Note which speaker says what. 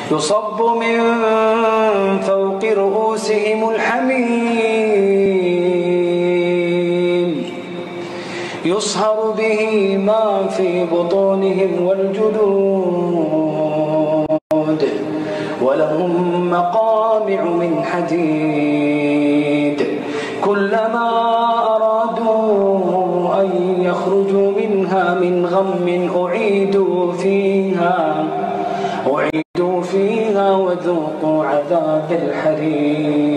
Speaker 1: يصب من فوق رؤوسهم الحميم يصهر به ما في بطونهم والجلود ولهم مقامع من حديد كلما أرادوا أن يخرجوا منها من غم أعيدوا فيها وذوقوا عذاب الحريق